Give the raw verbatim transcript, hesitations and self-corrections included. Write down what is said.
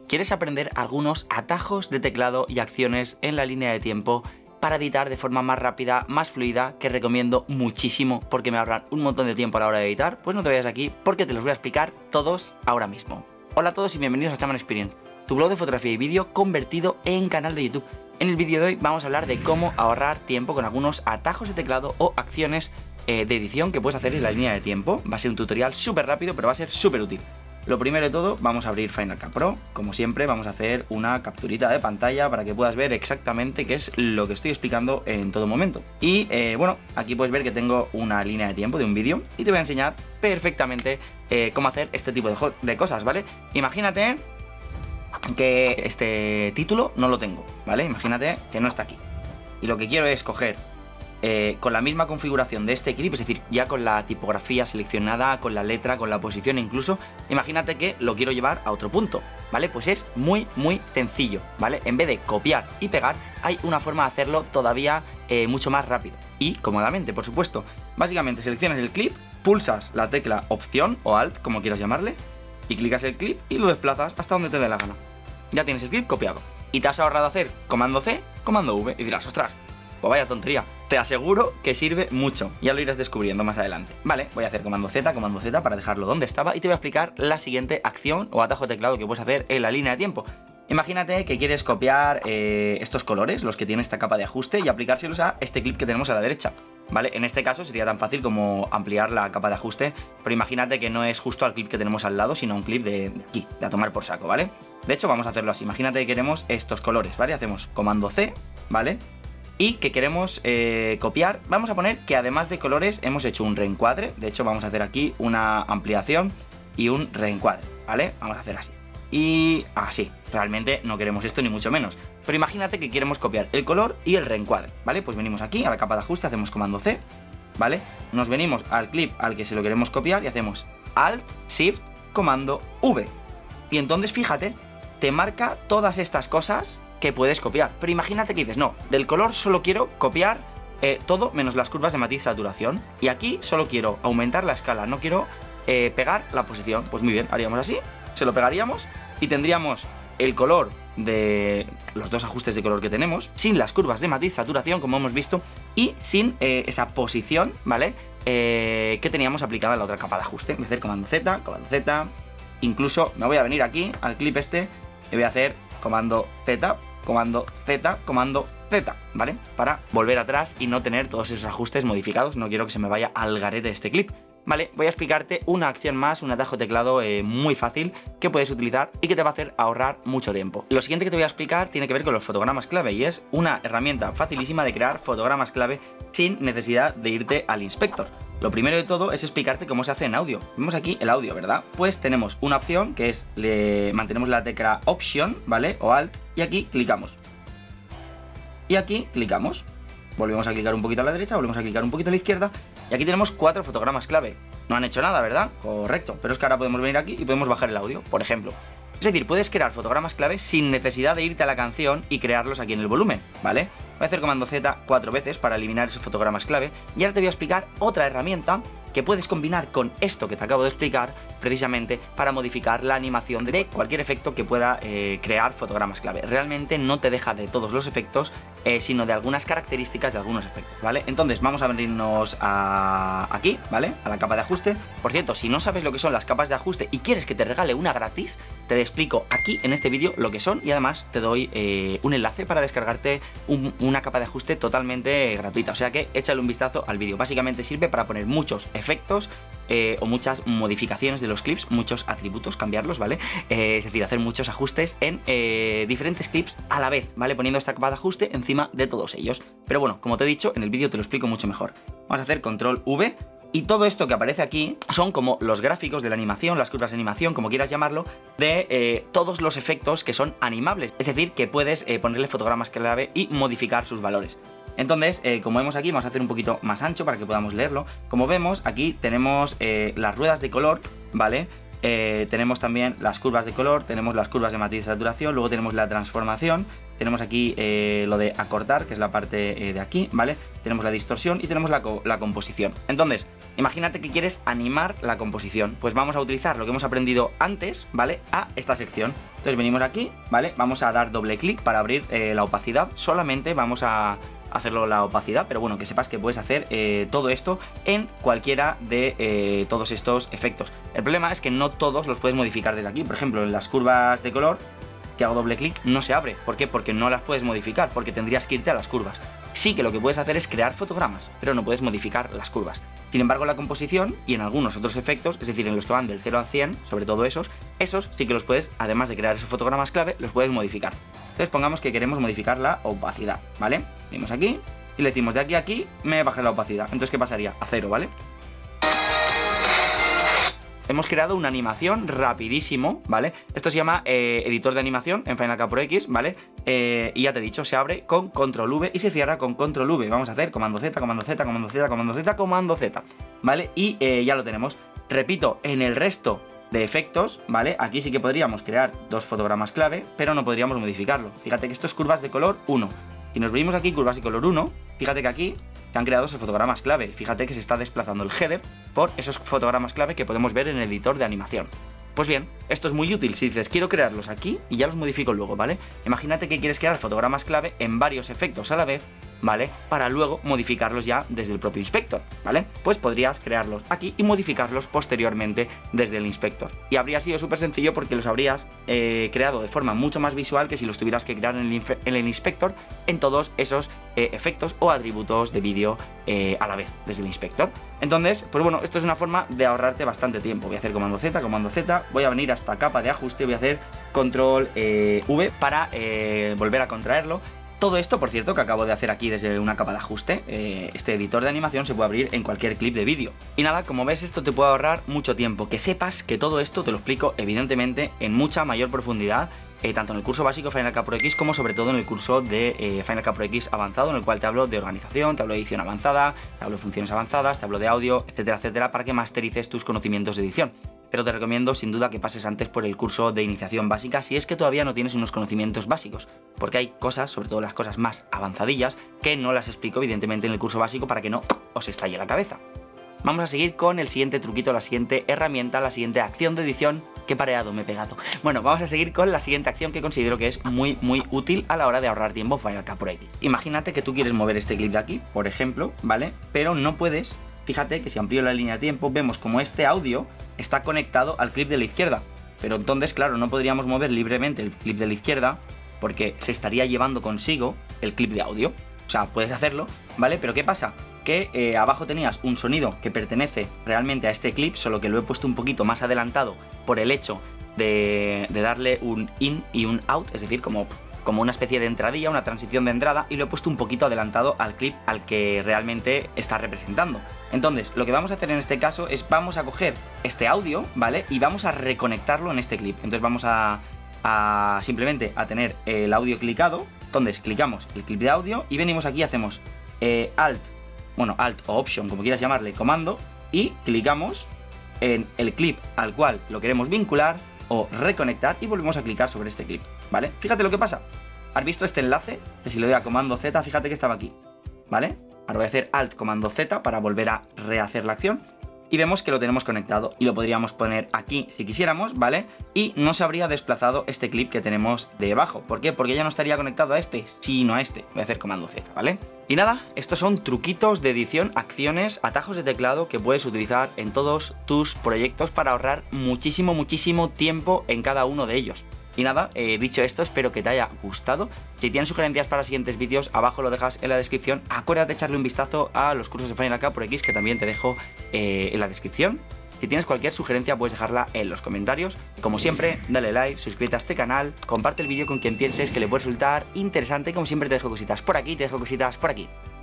¿Quieres aprender algunos atajos de teclado y acciones en la línea de tiempo para editar de forma más rápida, más fluida, que recomiendo muchísimo porque me ahorran un montón de tiempo a la hora de editar? Pues no te vayas aquí porque te los voy a explicar todos ahora mismo. Hola a todos y bienvenidos a Shaman Experience, tu blog de fotografía y vídeo convertido en canal de YouTube. En el vídeo de hoy vamos a hablar de cómo ahorrar tiempo con algunos atajos de teclado o acciones eh, de edición que puedes hacer en la línea de tiempo. Va a ser un tutorial súper rápido, pero va a ser súper útil. Lo primero de todo, vamos a abrir Final Cut Pro. Como siempre, vamos a hacer una capturita de pantalla para que puedas ver exactamente qué es lo que estoy explicando en todo momento. Y eh, bueno, aquí puedes ver que tengo una línea de tiempo de un vídeo y te voy a enseñar perfectamente eh, cómo hacer este tipo de, de cosas, ¿vale? Imagínate que este título no lo tengo, ¿vale? Imagínate que no está aquí. Y lo que quiero es coger Eh, con la misma configuración de este clip, es decir, ya con la tipografía seleccionada, con la letra, con la posición incluso. Imagínate que lo quiero llevar a otro punto, ¿vale? Pues es muy muy sencillo, ¿vale? En vez de copiar y pegar, hay una forma de hacerlo todavía eh, mucho más rápido y cómodamente, por supuesto. Básicamente seleccionas el clip, pulsas la tecla opción o alt, como quieras llamarle, y clicas el clip y lo desplazas hasta donde te dé la gana. Ya tienes el clip copiado y te has ahorrado hacer comando C, comando V, y dirás, ostras, pues vaya tontería. Te aseguro que sirve mucho. Ya lo irás descubriendo más adelante. Vale, voy a hacer comando Z, comando Z para dejarlo donde estaba y te voy a explicar la siguiente acción o atajo de teclado que puedes hacer en la línea de tiempo. Imagínate que quieres copiar eh, estos colores, los que tiene esta capa de ajuste, y aplicárselos a este clip que tenemos a la derecha. ¿Vale? En este caso sería tan fácil como ampliar la capa de ajuste, pero imagínate que no es justo al clip que tenemos al lado, sino un clip de, de aquí, de a tomar por saco, ¿vale? De hecho, vamos a hacerlo así. Imagínate que queremos estos colores, ¿vale? Hacemos comando C, ¿vale? Y que queremos eh, copiar. Vamos a poner que además de colores hemos hecho un reencuadre. De hecho vamos a hacer aquí una ampliación y un reencuadre, ¿vale? Vamos a hacer así y así. Realmente no queremos esto ni mucho menos, pero imagínate que queremos copiar el color y el reencuadre, ¿vale? Pues venimos aquí a la capa de ajuste, hacemos comando C, ¿vale? Nos venimos al clip al que se lo queremos copiar y hacemos alt, shift, comando V. Y entonces fíjate, te marca todas estas cosas que puedes copiar. Pero imagínate que dices, no, del color solo quiero copiar eh, todo menos las curvas de matiz saturación. Y aquí solo quiero aumentar la escala, no quiero eh, pegar la posición. Pues muy bien, haríamos así, se lo pegaríamos y tendríamos el color de los dos ajustes de color que tenemos, sin las curvas de matiz saturación, como hemos visto, y sin eh, esa posición, ¿vale? Eh, que teníamos aplicada en la otra capa de ajuste. Voy a hacer comando Z, comando Z. Incluso me voy a venir aquí al clip este y voy a hacer comando Z, comando Z, comando Z, ¿vale? Para volver atrás y no tener todos esos ajustes modificados. No quiero que se me vaya al garete este clip. Vale, voy a explicarte una acción más, un atajo de teclado eh, muy fácil que puedes utilizar y que te va a hacer ahorrar mucho tiempo. Lo siguiente que te voy a explicar tiene que ver con los fotogramas clave y es una herramienta facilísima de crear fotogramas clave sin necesidad de irte al inspector. Lo primero de todo es explicarte cómo se hace en audio. Vemos aquí el audio, ¿verdad? Pues tenemos una opción que es, le mantenemos la tecla Option, ¿vale? O Alt, y aquí clicamos. Y aquí clicamos. Volvemos a clicar un poquito a la derecha, volvemos a clicar un poquito a la izquierda, y aquí tenemos cuatro fotogramas clave. No han hecho nada, ¿verdad? Correcto, pero es que ahora podemos venir aquí y podemos bajar el audio, por ejemplo. Es decir, puedes crear fotogramas clave sin necesidad de irte a la canción y crearlos aquí en el volumen, ¿vale? Voy a hacer comando Z cuatro veces para eliminar esos fotogramas clave y ahora te voy a explicar otra herramienta que puedes combinar con esto que te acabo de explicar precisamente para modificar la animación de cualquier efecto que pueda eh, crear fotogramas clave. Realmente no te deja de todos los efectos, eh, sino de algunas características de algunos efectos, ¿vale? Entonces vamos a venirnos a aquí, ¿vale? A la capa de ajuste. Por cierto, si no sabes lo que son las capas de ajuste y quieres que te regale una gratis, te explico aquí en este vídeo lo que son y además te doy eh, un enlace para descargarte un, una capa de ajuste totalmente gratuita. O sea que échale un vistazo al vídeo. Básicamente sirve para poner muchos efectos efectos eh, o muchas modificaciones de los clips, muchos atributos, cambiarlos, ¿vale? Eh, es decir, hacer muchos ajustes en eh, diferentes clips a la vez, ¿vale? Poniendo esta capa de ajuste encima de todos ellos. Pero bueno, como te he dicho, en el vídeo te lo explico mucho mejor. Vamos a hacer control V. Y todo esto que aparece aquí son como los gráficos de la animación, las curvas de animación, como quieras llamarlo, de eh, todos los efectos que son animables. Es decir, que puedes eh, ponerle fotogramas clave y modificar sus valores. Entonces, eh, como vemos aquí, vamos a hacer un poquito más ancho para que podamos leerlo. Como vemos, aquí tenemos eh, las ruedas de color, ¿vale? eh, tenemos también las curvas de color, tenemos las curvas de matiz y saturación, luego tenemos la transformación, tenemos aquí eh, lo de acortar, que es la parte eh, de aquí, ¿vale? Tenemos la distorsión y tenemos la, co la composición. Entonces, imagínate que quieres animar la composición, pues vamos a utilizar lo que hemos aprendido antes, ¿vale? A esta sección. Entonces venimos aquí, ¿vale? Vamos a dar doble clic para abrir eh, la opacidad, solamente vamos a hacerlo la opacidad, pero bueno, que sepas que puedes hacer eh, todo esto en cualquiera de eh, todos estos efectos. El problema es que no todos los puedes modificar desde aquí. Por ejemplo, en las curvas de color, que hago doble clic, no se abre. ¿Por qué? Porque no las puedes modificar, porque tendrías que irte a las curvas. Sí que lo que puedes hacer es crear fotogramas, pero no puedes modificar las curvas. Sin embargo, la composición y en algunos otros efectos, es decir, en los que van del cero al cien, sobre todo esos, esos sí que los puedes, además de crear esos fotogramas clave, los puedes modificar. Entonces pongamos que queremos modificar la opacidad, ¿vale? Venimos aquí y le decimos de aquí a aquí me baja la opacidad. Entonces, ¿qué pasaría? A cero, ¿vale? Hemos creado una animación rapidísimo, ¿vale? Esto se llama eh, editor de animación en Final Cut Pro X, ¿vale? Eh, y ya te he dicho, se abre con control V y se cierra con control V. Vamos a hacer comando Z, comando Z, comando Z, comando Z, comando Z, ¿vale? Y eh, ya lo tenemos. Repito, en el resto de efectos, ¿vale? Aquí sí que podríamos crear dos fotogramas clave, pero no podríamos modificarlo. Fíjate que esto es curvas de color uno. Si nos venimos aquí, curvas de color uno, fíjate que aquí se han creado esos fotogramas clave. Fíjate que se está desplazando el header por esos fotogramas clave que podemos ver en el editor de animación. Pues bien, esto es muy útil si dices quiero crearlos aquí y ya los modifico luego, ¿vale? Imagínate que quieres crear fotogramas clave en varios efectos a la vez, ¿vale? Para luego modificarlos ya desde el propio inspector, ¿vale? Pues podrías crearlos aquí y modificarlos posteriormente desde el inspector. Y habría sido súper sencillo porque los habrías eh, creado de forma mucho más visual que si los tuvieras que crear en el, en el inspector en todos esos eh, efectos o atributos de vídeo eh, a la vez desde el inspector. Entonces, pues bueno, esto es una forma de ahorrarte bastante tiempo. Voy a hacer comando Z, comando Z, voy a venir hasta capa de ajuste, voy a hacer control eh, V para eh, volver a contraerlo. Todo esto, por cierto, que acabo de hacer aquí desde una capa de ajuste, eh, este editor de animación se puede abrir en cualquier clip de vídeo. Y nada, como ves, esto te puede ahorrar mucho tiempo. Que sepas que todo esto te lo explico, evidentemente, en mucha mayor profundidad, eh, tanto en el curso básico Final Cut Pro X como sobre todo en el curso de eh, Final Cut Pro X avanzado, en el cual te hablo de organización, te hablo de edición avanzada, te hablo de funciones avanzadas, te hablo de audio, etcétera, etcétera, para que masterices tus conocimientos de edición. Pero te recomiendo sin duda que pases antes por el curso de iniciación básica si es que todavía no tienes unos conocimientos básicos, porque hay cosas, sobre todo las cosas más avanzadillas, que no las explico evidentemente en el curso básico para que no os estalle la cabeza. Vamos a seguir con el siguiente truquito, la siguiente herramienta, la siguiente acción de edición. ¡Qué pareado me he pegado! Bueno, vamos a seguir con la siguiente acción que considero que es muy muy útil a la hora de ahorrar tiempo en Final Cut Pro X. Imagínate que tú quieres mover este clip de aquí, por ejemplo, ¿vale? Pero no puedes. Fíjate que si amplío la línea de tiempo vemos como este audio está conectado al clip de la izquierda. Pero entonces, claro, no podríamos mover libremente el clip de la izquierda porque se estaría llevando consigo el clip de audio. O sea, puedes hacerlo, ¿vale? Pero ¿qué pasa? Que eh, abajo tenías un sonido que pertenece realmente a este clip, solo que lo he puesto un poquito más adelantado por el hecho de, de darle un in y un out, es decir, como... como una especie de entradilla, una transición de entrada, y lo he puesto un poquito adelantado al clip al que realmente está representando. Entonces, lo que vamos a hacer en este caso es vamos a coger este audio, ¿vale? Y vamos a reconectarlo en este clip. Entonces vamos a, a simplemente a tener el audio clicado. Entonces clicamos el clip de audio y venimos aquí y hacemos eh, Alt, bueno, Alt o Option, como quieras llamarle, comando, y clicamos en el clip al cual lo queremos vincular o reconectar y volvemos a clicar sobre este clip, ¿vale? Fíjate lo que pasa. ¿Has visto este enlace? Que si le doy a comando Z, fíjate que estaba aquí, ¿vale? Ahora voy a hacer Alt, comando Z para volver a rehacer la acción y vemos que lo tenemos conectado y lo podríamos poner aquí si quisiéramos, ¿vale? Y no se habría desplazado este clip que tenemos debajo. ¿Por qué? Porque ya no estaría conectado a este, sino a este. Voy a hacer comando Z, ¿vale? Y nada, estos son truquitos de edición, acciones, atajos de teclado que puedes utilizar en todos tus proyectos para ahorrar muchísimo, muchísimo tiempo en cada uno de ellos. Y nada, eh, dicho esto, espero que te haya gustado. Si tienes sugerencias para siguientes vídeos, abajo lo dejas en la descripción. Acuérdate de echarle un vistazo a los cursos de Final Cut Pro X que también te dejo eh, en la descripción. Si tienes cualquier sugerencia puedes dejarla en los comentarios. Como siempre, dale like, suscríbete a este canal, comparte el vídeo con quien pienses que le puede resultar interesante. Como siempre te dejo cositas por aquí, te dejo cositas por aquí.